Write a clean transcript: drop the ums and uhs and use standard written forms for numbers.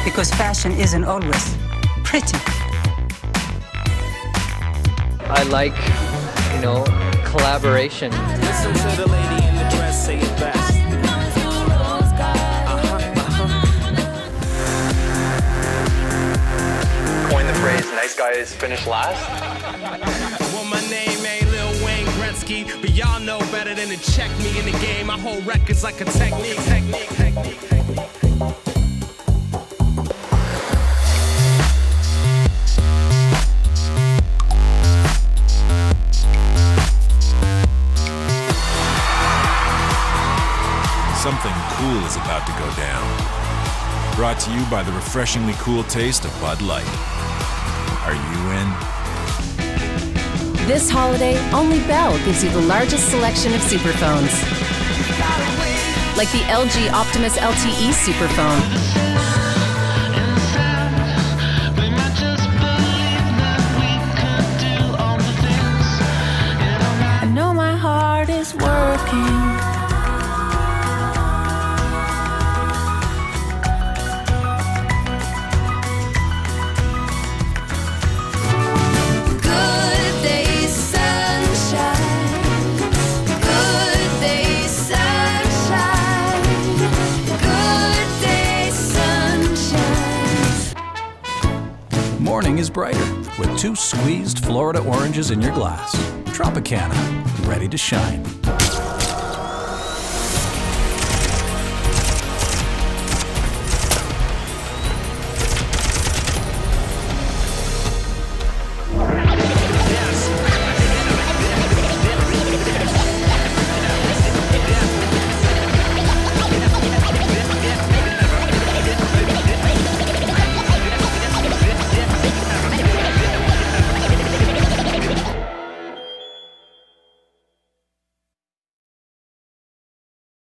because fashion isn't always pretty. I like, collaboration. Listen to the lady in the dress say it best. Coin the phrase, nice guys finish last. Well, my name ain't Lil Wayne Gretzky, but y'all know better than to check me in the game. I hold records like a technique. Something cool is about to go down. Brought to you by the refreshingly cool taste of Bud Light. Are you in? This holiday, only Bell gives you the largest selection of superphones. Like the LG Optimus LTE superphone. I know my heart is working. Morning is brighter with 2 squeezed Florida oranges in your glass. Tropicana, ready to shine.